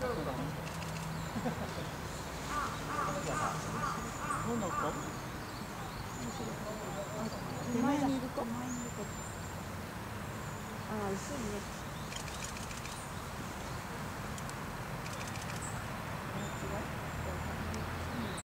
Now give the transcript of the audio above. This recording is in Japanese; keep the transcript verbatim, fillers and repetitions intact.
どの子？手前にいる子。ああ、薄いね。